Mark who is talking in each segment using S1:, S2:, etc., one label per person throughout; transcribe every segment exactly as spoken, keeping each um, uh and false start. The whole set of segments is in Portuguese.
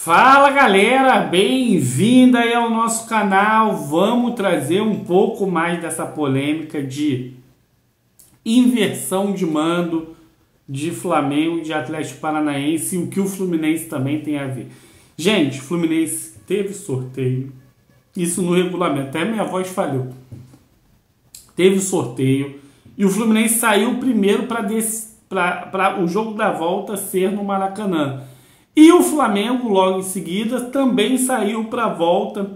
S1: Fala galera, bem-vinda aí ao nosso canal. Vamos trazer um pouco mais dessa polêmica de inversão de mando de Flamengo e de Atlético Paranaense e o que o Fluminense também tem a ver. Gente, o Fluminense teve sorteio, isso no regulamento, até minha voz falhou. Teve sorteio e o Fluminense saiu primeiro para o jogo da volta ser no Maracanã. E o Flamengo, logo em seguida, também saiu para a volta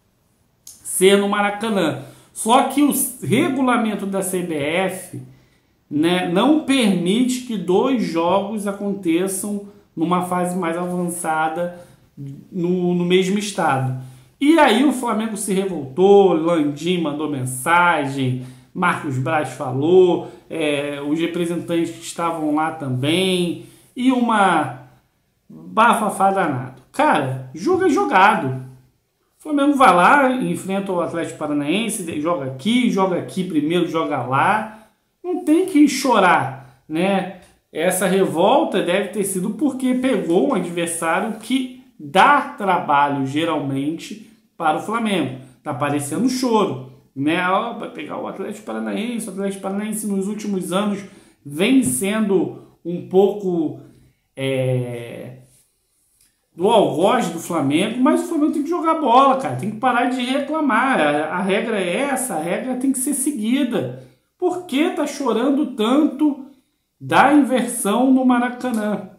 S1: ser no Maracanã. Só que o regulamento da C B F, né, não permite que dois jogos aconteçam numa fase mais avançada no, no mesmo estado. E aí o Flamengo se revoltou, Landim mandou mensagem, Marcos Braz falou, é, os representantes que estavam lá também, e uma bafafá danado. Cara, jogo é jogado. O Flamengo vai lá, enfrenta o Atlético Paranaense, joga aqui, joga aqui primeiro, joga lá. Não tem que chorar, né? Essa revolta deve ter sido porque pegou um adversário que dá trabalho, geralmente, para o Flamengo. Tá parecendo choro, né? Ó, vai pegar o Atlético Paranaense. O Atlético Paranaense, nos últimos anos, vem sendo um pouco... É... do algoz do Flamengo, mas o Flamengo tem que jogar bola, cara, tem que parar de reclamar, a, a regra é essa, a regra tem que ser seguida. Por que tá chorando tanto da inversão no Maracanã?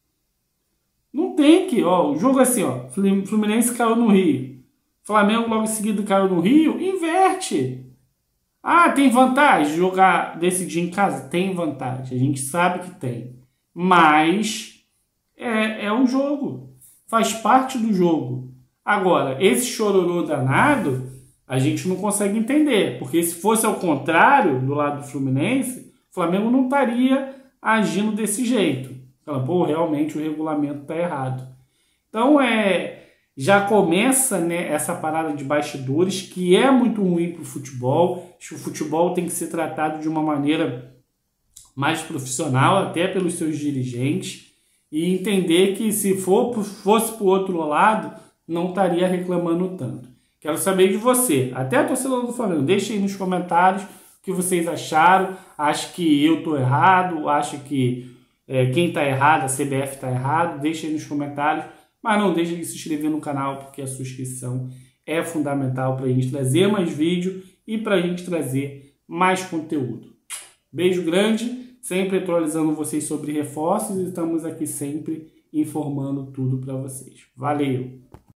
S1: Não tem que, ó, o jogo é assim, ó, Fluminense caiu no Rio, Flamengo logo em seguida caiu no Rio, inverte. Ah, tem vantagem jogar, decidir em casa? Tem vantagem, a gente sabe que tem, mas é, é um jogo. Faz parte do jogo. Agora, esse chororô danado, a gente não consegue entender. Porque se fosse ao contrário, do lado do Fluminense, o Flamengo não estaria agindo desse jeito. Fala, pô, realmente o regulamento está errado. Então, é, já começa, né, essa parada de bastidores, que é muito ruim para o futebol. Acho que o futebol tem que ser tratado de uma maneira mais profissional, até pelos seus dirigentes. E entender que se for, fosse para o outro lado, não estaria reclamando tanto. Quero saber de você, até a torcedora do Flamengo, deixa aí nos comentários o que vocês acharam. Acha que eu estou errado, acha que é, quem está errado, a C B F está errado, deixa aí nos comentários. Mas não deixe de se inscrever no canal, porque a sua inscrição é fundamental para a gente trazer mais vídeo e para a gente trazer mais conteúdo. Beijo grande. Sempre atualizando vocês sobre reforços e estamos aqui sempre informando tudo para vocês. Valeu!